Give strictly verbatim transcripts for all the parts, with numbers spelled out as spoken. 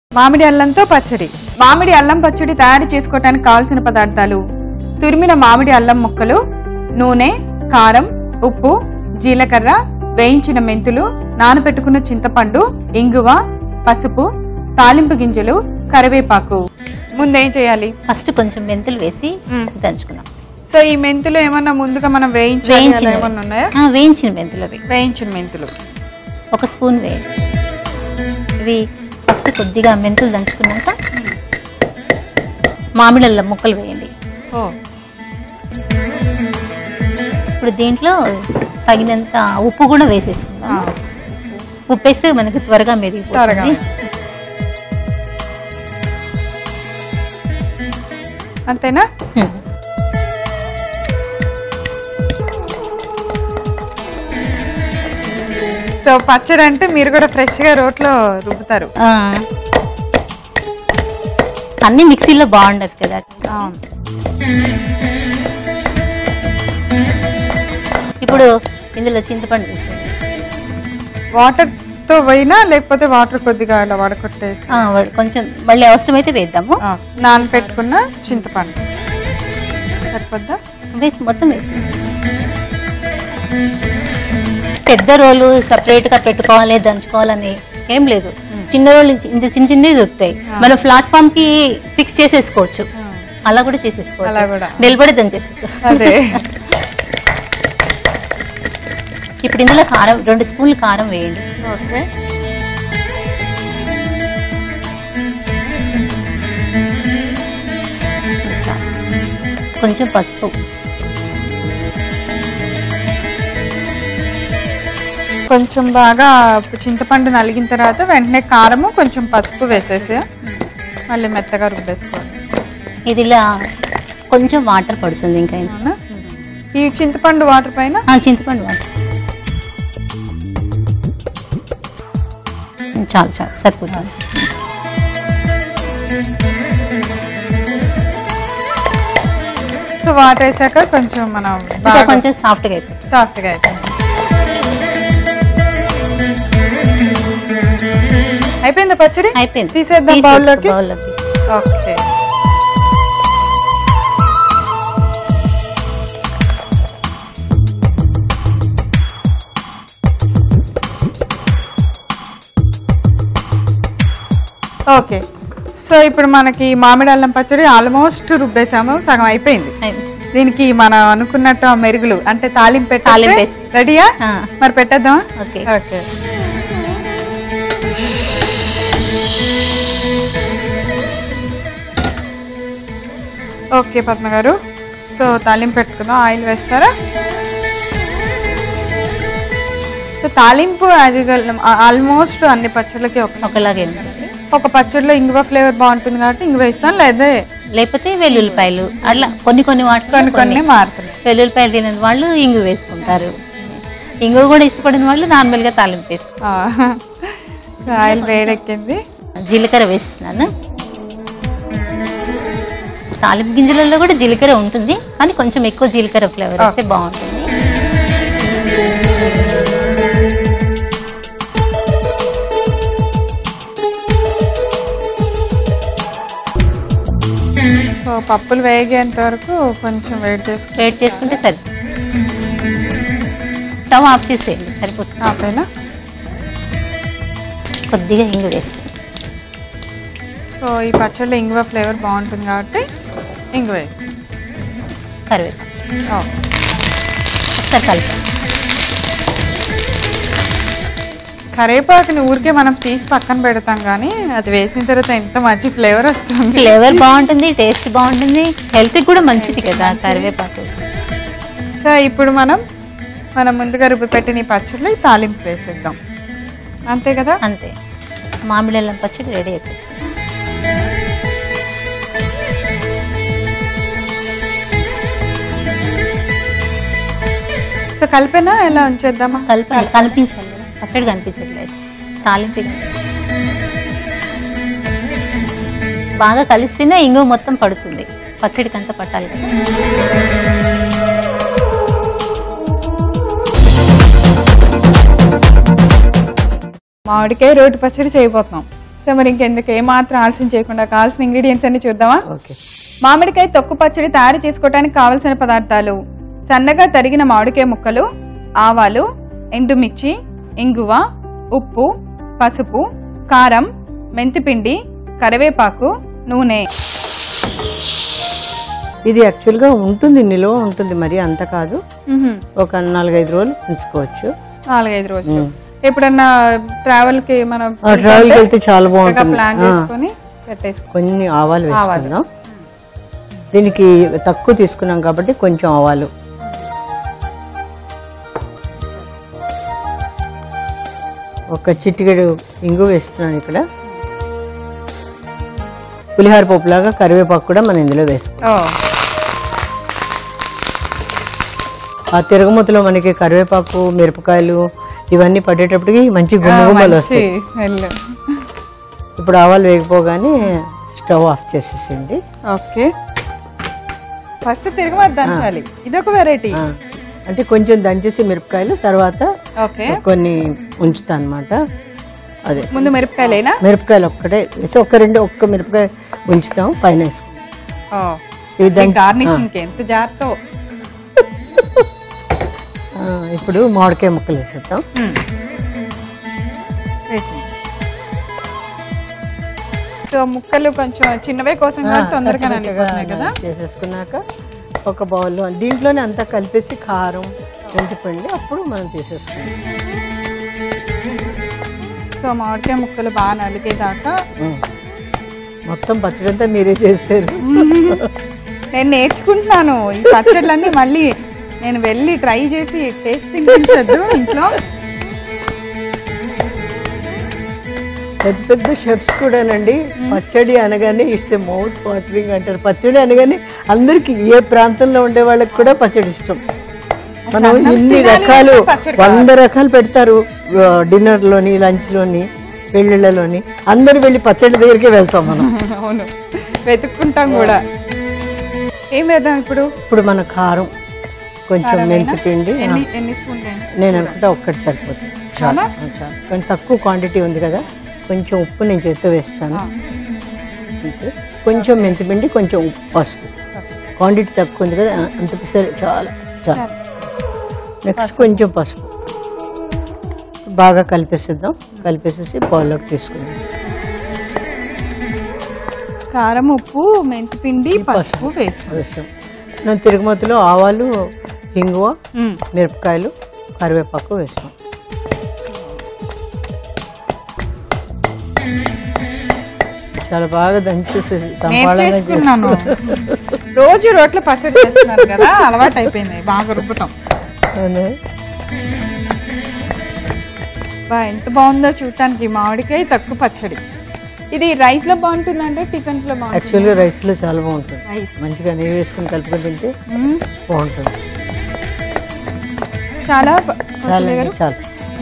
మామిడి అల్లంతో పచ్చడి. మామిడి అల్లం పచ్చడి తయారు చేసుకోవడానికి కావాల్సిన పదార్థాలు: తురిమిన మామిడి అల్లం ముక్కలు, నూనె, కారం, ఉప్పు, జీలకర్ర, వేయించిన మెంతులు, నానబెట్టుకున్న చింతపండు, ఇంగువ, పసుపు, తాలింపు గింజలు, కరివేపాకు. ముందేం చేయాలి? ఫస్ట్ కొంచెం మెంతులు వేసి దంచుకున్నాం. సో ఈ మెంతులు ఏమన్నా ముందుగా మనం వేయించాలి ఏమన్నా ఉన్నాయా? వేయించిన మెంతులు అవి వేయించిన మెంతులు ఒక స్పూన్ వేయండి. ఇవి ఫస్ట్ కొద్దిగా మెంతులు దంచుకున్నాక మామిడి అల్లం ముక్కలు వేయండి. ఓ ఇప్పుడు దీంట్లో తగినంత ఉప్పు కూడా వేసేసుకుందాం. ఉప్పు వేస్తే మనకి త్వరగా మెదిగిపోతుంది. అంతేనా? సో పచ్చడి అంటే మీరు కూడా ఫ్రెష్ గా రోట్లో రుబ్బుతారు. అన్ని మిక్సీలో బాగుండదు కదా. ఇప్పుడు ఇందులో చింతపండు వేసేయండి. వాటర్ తో పోయినా లేకపోతే వాటర్ కొద్దిగా ఇలా వడకొట్టేసి కొంచెం మళ్ళీ అవసరమైతే వేద్దాము. నానబెట్టుకున్న చింతపండు సరిపోద్దా? వేసి మొత్తం వేసి పెద్ద రోలు సపరేట్ గా పెట్టుకోవాలి దంచుకోవాలని ఏం లేదు. చిన్న రోలు ఇంత చిన్న చిన్నవి దొరుకుతాయి. మనం ప్లాట్ఫామ్ కి ఫిక్స్ చేసేసుకోవచ్చు. అలా కూడా చేసేసుకోవచ్చు. నిలబడి దంచేసుకోవచ్చు. ఇప్పుడు ఇందులో కారం రెండు స్పూన్లు కారం వేయండి. కొంచెం పసుపు, కొంచెం బాగా చింతపండు నలిగిన తర్వాత వెంటనే కారము కొంచెం పసుపు వేసేసి మళ్ళీ మెత్తగా రుబ్బేసుకోవాలి. ఇది ఇలా కొంచెం వాటర్ పడుతుంది. ఇంకా ఈ చింతపండు వాటర్ పైన చింతపండు వాటర్ చాలు చాలు సరిపోతుంది. సో వాటర్ వేసాక కొంచెం మనం కొంచెం సాఫ్ట్గా అయిపోతుంది. సాఫ్ట్గా అయిపోతుంది. అయిపోయిందా పచ్చడి? అయిపోయింది. తీసేద్దాం బౌల్లోకి. ఓకే. ఓకే సో ఇప్పుడు మనకి మామిడి అల్లం పచ్చడి ఆల్మోస్ట్ రుబ్బేసాము, సగం అయిపోయింది. దీనికి మనం అనుకున్నట్టు మెరుగులు అంటే తాలింపు పెట్టాలి. రెడీయా? మరి పెట్టేద్దాం. ఓకే ఓకే ఓకే పద్మ గారు, సో తాలింపు పెట్టుకుందాం. ఆయిల్ వేస్తారా? సో తాలింపు ఆల్మోస్ట్ అన్ని పచ్చళ్ళకి ఒకలాగే ఒక పచ్చడిలో ఇంగువ ఫ్లేవర్ బాగుంటుంది కాబట్టి ఇంగువ వేస్తాను, లేదా లేకపోతే వెల్లుల్లిపాయలు అట్లా కొన్ని కొన్ని వాటిలో కొన్ని కొన్ని మారుతుంది. వెల్లుల్లిపాయలు తినని వాళ్ళు ఇంగు వేసుకుంటారు. ఇంగువ కూడా ఇష్టపడిన వాళ్ళు నార్మల్ గా తాలింపు వేసుకుంటారు. సో ఆయిల్ వేడెక్కింది. జీలకర్ర వేస్తున్నాను. తాలింపు గింజలలో కూడా జీలకర్ర ఉంటుంది, కానీ కొంచెం ఎక్కువ జీలకర్ర ఫ్లేవర్ వస్తే బాగుంటుంది. సో పప్పులు వేగేంత వరకు కొంచెం వెయిట్ చేసి వెయిట్ చేసుకుంటే సరి. స్టవ్ ఆఫ్ చేసేయండి, సరిపోతుంది. ఆపేనా? కొద్దిగా ఇంగు వేస్తుంది. సో ఈ పచ్చడిలో ఇంగువ ఫ్లేవర్ బాగుంటుంది కాబట్టి ఇంగువ వేసి కరివేపాకు ఒకసారి కలిపి. కరివేపాకుని ఊరికే మనం తీసి పక్కన పెడతాం, కానీ అది వేసిన తర్వాత ఎంత మంచి ఫ్లేవర్ వస్తుంది. ఫ్లేవర్ బాగుంటుంది, టేస్ట్ బాగుంటుంది, హెల్త్కి కూడా మంచిది కదా కరివేపాకు. సో ఇప్పుడు మనం మనం ముందుగా రుబ్బి పెట్టిన ఈ పచ్చడిలో తాలింపు వేసేద్దాం. అంతే కదా? అంతే. మామిడి అల్లం పచ్చడి రెడీ అయిపోయింది. సో కలిపేనా ఎలా ఉంచేద్దామా? కలిపి కనిపించాలి, పచ్చడి కనిపించట్లేదు. తాలింపు బాగా కలిస్తేనే ఇంగువ మొత్తం పడుతుంది, పచ్చడికి అంతా పట్టాలి కదా. మామిడికాయ రోటి పచ్చడి చేయబోతున్నాం. సో మరి ఇంకెందుకు ఏమాత్రం ఆలస్యం చేయకుండా కావాల్సిన ఇంగ్రీడియంట్స్ అన్ని చూద్దామా? మామిడికాయ తొక్కు పచ్చడి తయారు చేసుకోవడానికి కావలసిన పదార్థాలు: సన్నగా తరిగిన మామిడికాయ ముక్కలు, ఆవాలు, ఎండుమిర్చి, ఇంగువ, ఉప్పు, పసుపు, కారం, మెంతిపిండి, కరివేపాకు, నూనె. ఇది యాక్చువల్ గా ఉంటుంది, నిలువ ఉంటుంది, మరి అంత కాదు. ఒక నాలుగైదు రోజులు ఉంచుకోవచ్చు. నాలుగైదు రోజులు ఎప్పుడన్నా ట్రావెల్ కి మనం ట్రావెల్ వెళ్తే చాలా బాగుంటుంది. ప్లాన్ చేసుకొని పెట్టేసుకో. కొన్ని ఆవాలు వేసుకున్నాం, దీనికి తక్కువ తీసుకున్నాం కాబట్టి కొంచెం ఆవాలు, ఒక చిటికెడు ఇంగు వేస్తున్నాను. ఇక్కడ పులిహార పప్పులాగా కరివేపాకు కూడా మనం ఇందులో వేసుకుంటాం. ఆ తిరగమూతలో మనకి కరివేపాకు, మిరపకాయలు ఇవన్నీ పడేటప్పటికి మంచి గుమ్మగుమ్మలు వస్తాయి. ఇప్పుడు ఆవాలు వేగిపోగానే స్టవ్ ఆఫ్ చేసేసేయండి. ఓకే, ఫస్ట్ తిరగమూత దంచాలి, ఇదొక వెరైటీ. అంటే కొంచెం దంచేసి మిరపకాయలు తర్వాత కొన్ని ఉంచుతా అన్నమాట. అదే ముందు మిరపకాయలేనా? మిరపకాయలు ఒక్కటే వేసి ఒక్క రెండు ఒక్క మిరపకాయ ఉంచుతాం, పైన వేసుకుంటాం. గార్నిషింగ్ ఎంత జాగ్రత్త. ఇప్పుడు మామిడికాయ ముక్కలు వేసేద్దాం. సో ముక్కలు కొంచెం చిన్నవే కోసం తొందరగా నలిగిపోతున్నాయి కదా. చేసేసుకున్నాక ఒక బౌల్లో దీంట్లోనే అంతా కలిపేసి కారం, మెంతిపిండి అప్పుడు మనం తీసేసుకుంటాం. సో మామిడికాయ ముక్కలు బాగా నలిగేదాకా మొత్తం పచ్చడి అంతా మీరే చేస్తారు. నేను నేర్చుకుంటున్నాను ఈ పచ్చళ్ళన్నీ, మళ్ళీ నేను వెళ్ళి ట్రై చేసి టేస్ట్ తినిపించద్దు ఇంట్లో. పెద్ద పెద్ద షెఫ్స్ కూడానండి పచ్చడి అనగానే ఇట్స్ ఏ మౌత్ వాటరింగ్ అంటారు. పచ్చడి అనగానే అందరికి, ఏ ప్రాంతంలో ఉండే వాళ్ళకి కూడా పచ్చడి ఇష్టం. మనం ఇన్ని రకాలు వంద రకాలు పెడతారు డిన్నర్ లోని, లంచ్ లోని, పెళ్లిళ్ళలోని, అందరు వెళ్ళి పచ్చడి దగ్గరికి వెళ్తాం మనం. అవును, వెతుక్కుంటాం కూడా. ఏం వేద్దాం ఇప్పుడు? ఇప్పుడు మన కారం, కొంచెం మెంతి పిండి, నేను అనుకుంటా ఒక్కటి సరిపోతుంది, చాలా కొంచెం తక్కువ క్వాంటిటీ ఉంది కదా. కొంచెం ఉప్పు నేను చేస్తూ వేస్తాను, కొంచెం మెంతి పిండి, కొంచెం ఉప్పు, పసుపు. క్వాంటిటీ తక్కువ ఉంది కదా, అంత సరే, చాలా చాలా. నెక్స్ట్ కొంచెం పసుపు బాగా కలిపేసేద్దాం. కలిపేసేసి బౌల్లోకి తీసుకుందాం. కారం, ఉప్పు, మెంతిపిండి, పసుపు వేస్తాం. నేను తిరుగుమతిలో ఆవాలు, ఇంగువ, మిరపకాయలు, కరివేపాకు వేస్తాం. చాలా బాగా దంచేసుకున్నాను. రోజు రోట్లో పచ్చడి చేస్తున్నాను కదా, అలవాటు అయిపోయింది, బాగా రుబ్బుతాం. బా ఎంత బాగుందో చూడటానికి మామిడికాయ తక్కువ పచ్చడి. ఇది రైస్ లో బాగుంటుందంటే టిఫిన్స్ లో బాగుంటుంది? యాక్చువల్గా రైస్ లో చాలా బాగుంటుంది, మంచిగా నెయ్యి వేసుకుని కలుపుకొని తింటే బాగుంటుంది. చాలా చాలా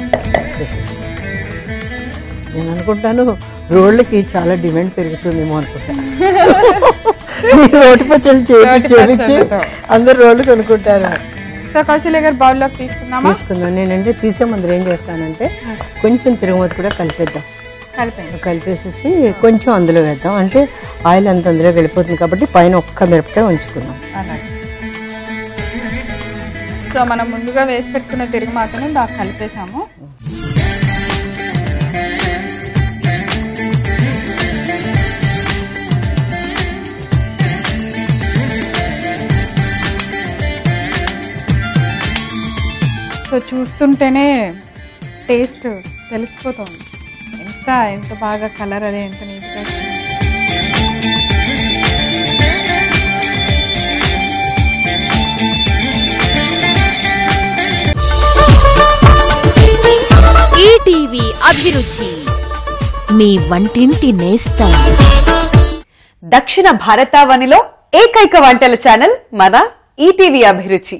నేను అనుకుంటాను రోడ్లకి చాలా డిమాండ్ పెరుగుతుందేమో అనుకుంటాను. రోడ్డు పచ్చళ్ళు చేయించి అందరు రోడ్లు కొనుక్కుంటారు. సో కౌశల్య గారు బౌల్లోకి తీసుకుందామా? తీసుకుందాం. నేనంటే తీసే ముందు ఏం చేస్తానంటే కొంచెం తిరుగుమతి కూడా కలిపేద్దాం. కలిపేసేసి కొంచెం అందులో వేద్దాం, అంటే ఆయిల్ అంత అందులో వెళ్ళిపోతుంది కాబట్టి పైన ఒక్క మిరపకాయ ఉంచుకుందాం. సో మనం ముందుగా వేసి పెట్టుకున్న తిరుగుమాతను బాగా కలిపేసాము. సో చూస్తుంటేనే టేస్ట్ తెలిసిపోతుంది, ఎంత ఎంత బాగా కలర్ అదే ఎంత నీట్గా. ఈటీవీ అభిరుచి, మీ వంటింటి నేస్తం. దక్షిణ భారతావనిలో ఏకైక వంటల ఛానల్ మన ఈటీవీ అభిరుచి.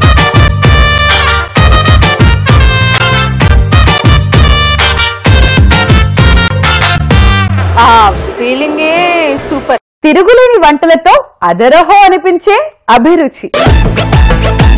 ఆ ఫీలింగే సూపర్. తిరుగులేని వంటలతో అదరహో అనిపించే అభిరుచి.